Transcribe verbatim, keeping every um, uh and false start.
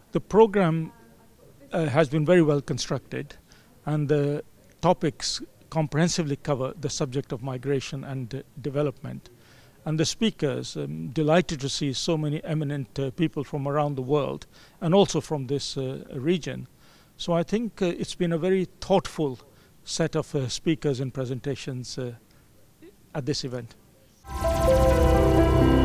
The program uh, has been very well constructed, and the topics comprehensively cover the subject of migration and uh, development. And the speakers, um, delighted to see so many eminent uh, people from around the world and also from this uh, region. So I think uh, it's been a very thoughtful set of uh, speakers and presentations uh, at this event.